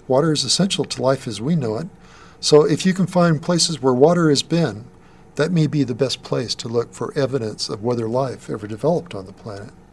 Water is essential to life as we know it. So if you can find places where water has been, that may be the best place to look for evidence of whether life ever developed on the planet.